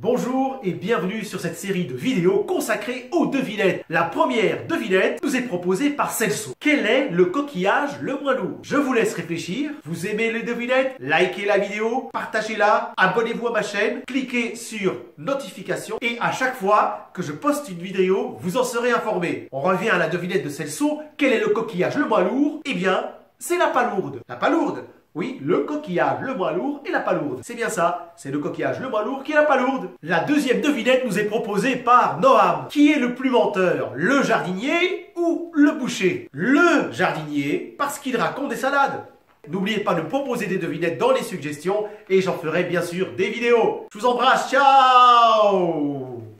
Bonjour et bienvenue sur cette série de vidéos consacrée aux devinettes. La première devinette nous est proposée par Celso. Quel est le coquillage le moins lourd? Je vous laisse réfléchir. Vous aimez les devinettes? Likez la vidéo, partagez-la, abonnez-vous à ma chaîne, cliquez sur notification et à chaque fois que je poste une vidéo, vous en serez informé. On revient à la devinette de Celso. Quel est le coquillage le moins lourd? Eh bien, c'est la palourde. La palourde. Oui, le coquillage le moins lourd est la palourde. C'est bien ça, c'est le coquillage le moins lourd qui est la palourde. La deuxième devinette nous est proposée par Noam. Qui est le plus menteur, le jardinier ou le boucher? Le jardinier, parce qu'il raconte des salades. N'oubliez pas de proposer des devinettes dans les suggestions et j'en ferai bien sûr des vidéos. Je vous embrasse, ciao!